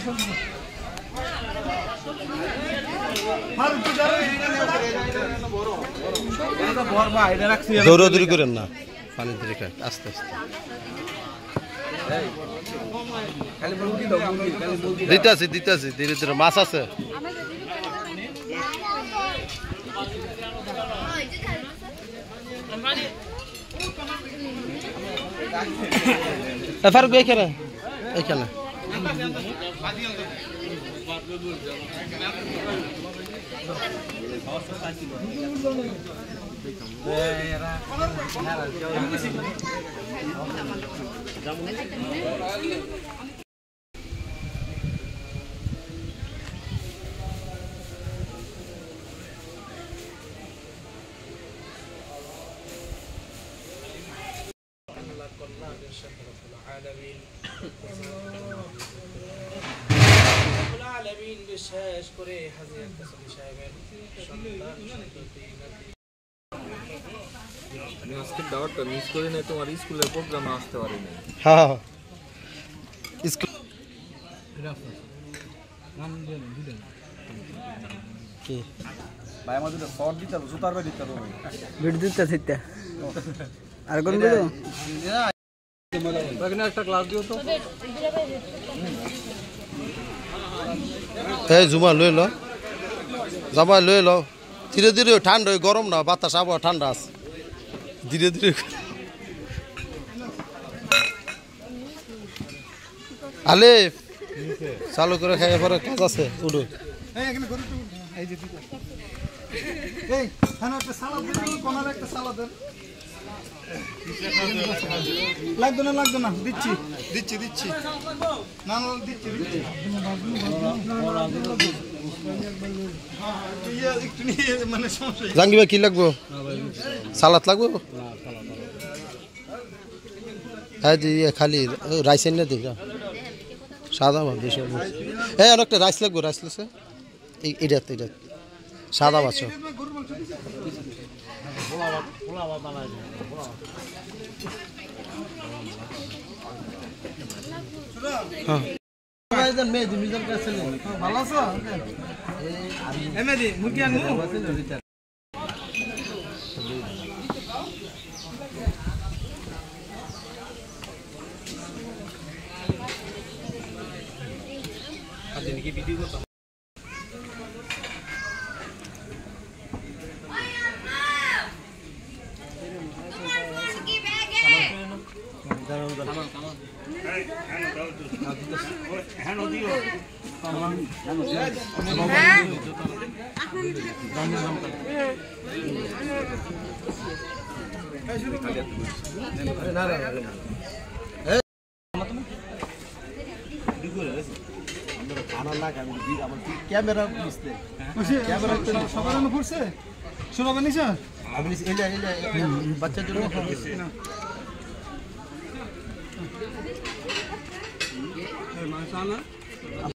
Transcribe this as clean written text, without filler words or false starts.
দৌড়াদৌড়ি করেন না, পানির দিকে খান আস্তে আস্তে। দিতেছি দিতেছি, ধীরে ধীরে। মাছ আছে? ফারুক এইখানে এইখানে বিশেষ করে হাজির কাসবি সাহেবের আমি আজকে দাওয়াতটা মিস করি না, তোমার স্কুলের প্রোগ্রামে আসতে পারিনি। হ্যাঁ স্কুল কি ভাই আমাদের শর্ট দিতে হবে, জুতার ভাই দিতে হবে, ভিডিও দিতে দিতে আর কোন ভিডিও একটা ক্লাস দিও তো। এই জুমা লই লো, জামাই লই লো, ধীরে ধীরে। ঠান্ডা, গরম না, বাতাস আবহাওয়া ঠান্ডা আছে, ধীরে ধীরে। আলিফ চালু করে খাই, পরে কাজ আছে। উঠো লাগতো না লাগতো না, দিচ্ছি দিচ্ছি দিচ্ছি না দিচ্ছি দিচ্ছি। মানে জাঙ্গি ভাই কি লাগবো? সালাদ লাগবো? হ্যাঁ খালি রাইস এনে দিই, সাদা মাছ বেশি। হ্যাঁ অনেকটা রাইস লাগবো, রাইস লাগছে এটা এটা সাদা মাছ। ভালো আছো? এমনি মুরগি আনবো। ক্যামেরা সবার পড়ছে শোনাবে নি স্যার? আপনি বাচ্চার জন্য